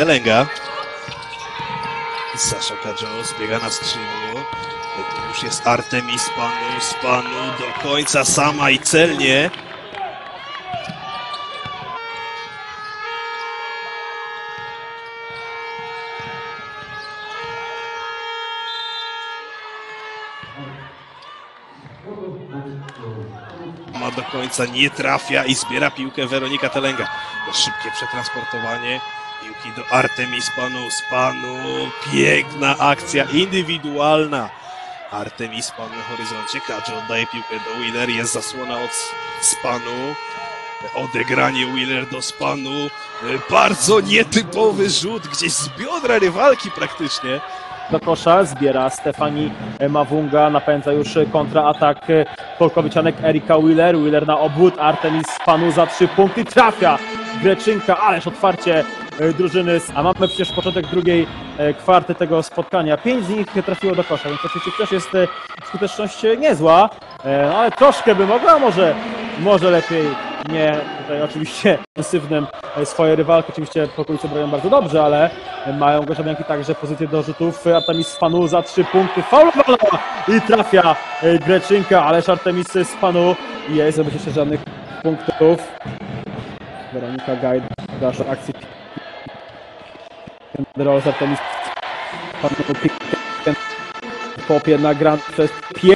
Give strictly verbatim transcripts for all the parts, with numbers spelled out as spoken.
Telenga. Sasha Kadżo zbiega na skrzydło. Tu już jest Artemis Spanu. Spanu do końca sama i celnie. Ma do końca, nie trafia i zbiera piłkę Weronika Telenga. Szybkie przetransportowanie piłki do Artemis Spanu. Spanu, piękna akcja indywidualna. Artemis Spanu na horyzoncie. Kadżo oddaje piłkę do Wheeler, jest zasłona od Spanu. Odegranie Wheeler do Spanu. Bardzo nietypowy rzut, gdzieś z biodra rywalki praktycznie. Do kosza zbiera Stefani Mawunga, napędza już kontraatak Polkowiczanek Erika Wheeler. Wheeler na obwód, Artemis Spanu za trzy punkty, trafia Greczynka, ależ otwarcie drużyny, a mamy przecież początek drugiej kwarty tego spotkania. Pięć z nich trafiło do kosza, więc oczywiście też jest skuteczność niezła, ale troszkę by mogła, może, może lepiej nie. Tutaj oczywiście ofensywnym swoje rywalki, oczywiście Polkowice bronią bardzo dobrze, ale mają Gorzowianki także pozycję do rzutów. Artemis Spanu za trzy punkty, faulowana i trafia Greczynka, ależ Artemis Spanu jest, żeby jeszcze żadnych punktów. Weronika Gajda do akcji. Roll z Artemis Spanu, popie na grand przez pięć.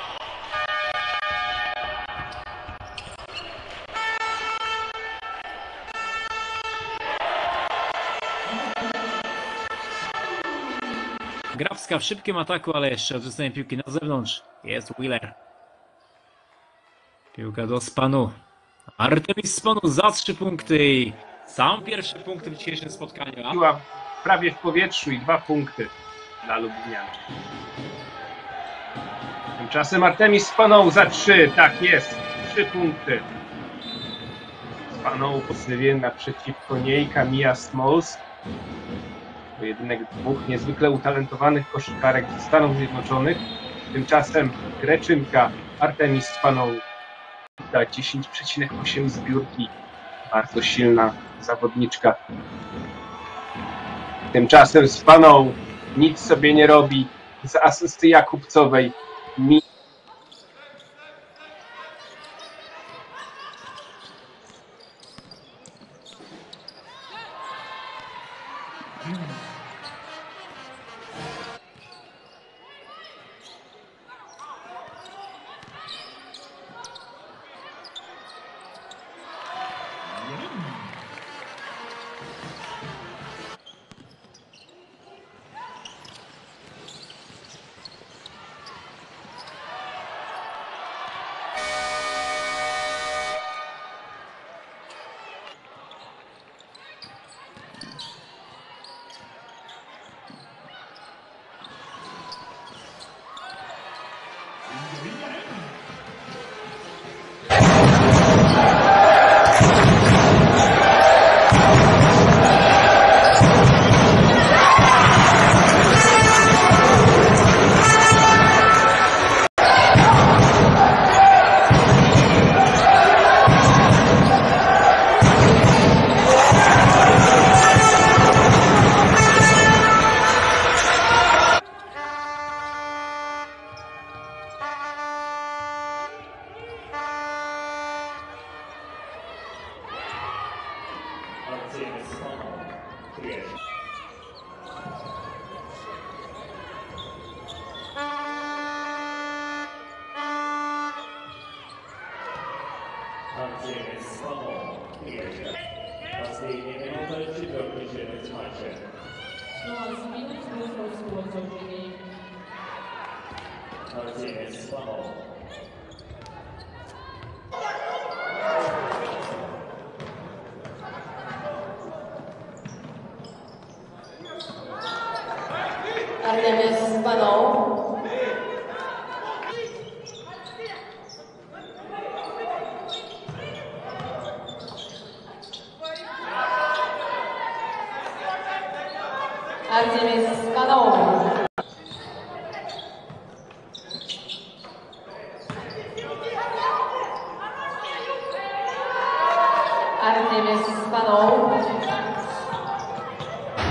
Grabska w szybkim ataku, ale jeszcze odrzucenie piłki na zewnątrz. Jest Wheeler. Piłka do Spanu. Artemis Spanu za trzy punkty i sam pierwszy punkt w dzisiejszym spotkaniu. Była prawie w powietrzu i dwa punkty dla Lublinian. Tymczasem Artemis Spanu za trzy, tak jest, trzy punkty. Spanu pozywie naprzeciwko niej Kamila Smalls. Pojedynek dwóch niezwykle utalentowanych koszykarek ze Stanów Zjednoczonych. Tymczasem Greczynka, Artemis Spanu da dziesięć przecinek osiem zbiórki. Bardzo silna zawodniczka. Tymczasem Spanu nic sobie nie robi z asysty Jakubcowej. Mi Artemis Spanu. Artemis Spanu. Artemis Spanu.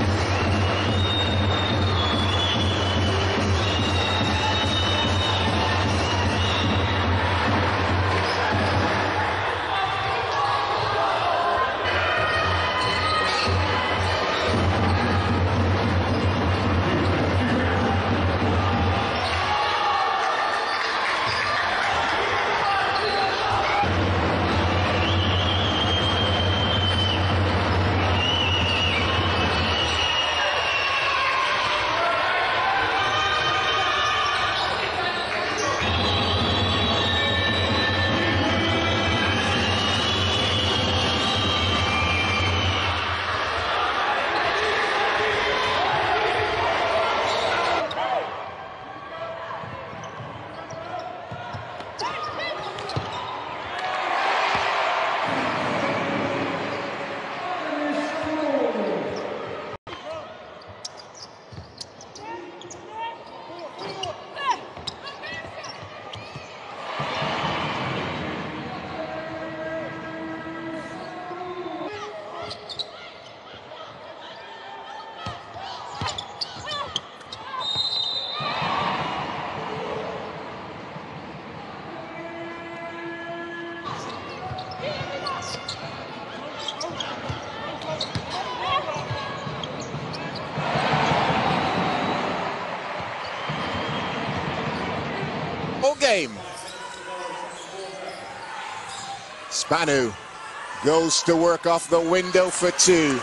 game. Spanu goes to work off the window for two.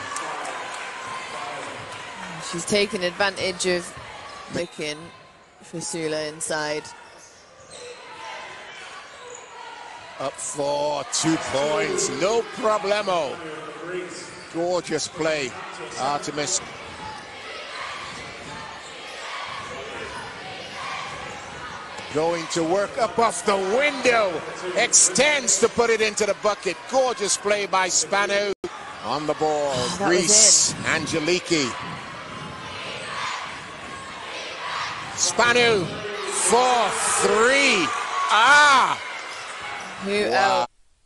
She's taken advantage of looking for Sula inside. Up for two points, no problemo. Gorgeous play, Artemis. Going to work up off the window, extends to put it into the bucket. Gorgeous play by Spanu. On the ball, Reese, Angeliki. Spanu, four, three. Ah! Who Wow. else?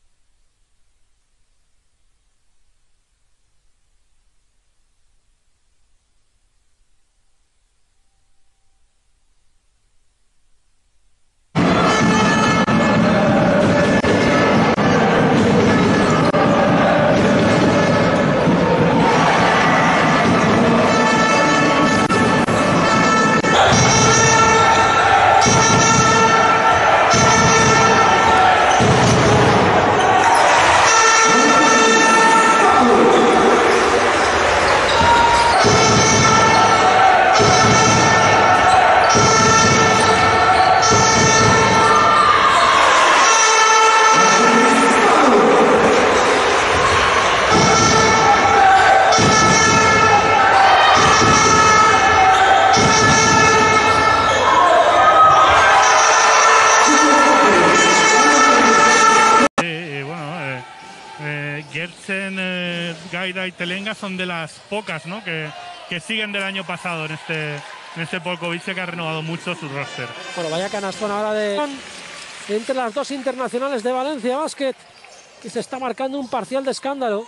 Gertsen, eh, Gaida y Telenga son de las pocas, ¿no?, que, que siguen del año pasado en este, en este Polkovice, que ha renovado mucho su roster. Bueno, vaya canastón ahora de entre las dos internacionales de Valencia Basket, que se está marcando un parcial de escándalo.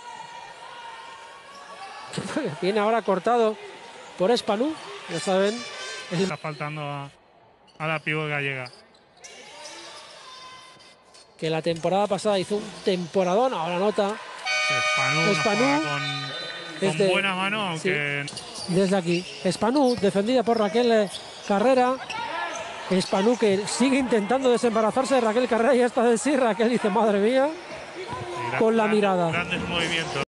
Viene ahora cortado por Spanu, ya saben. El... Está faltando a, a la pívot gallega. Que la temporada pasada hizo un temporadón, ahora nota. Spanu, Spanu con, desde, con buena mano, aunque... Sí, desde aquí. Spanu, defendida por Raquel Carrera. Spanu que sigue intentando desembarazarse de Raquel Carrera y esta de sí. Raquel dice, madre mía, con la mirada. Grandes movimientos.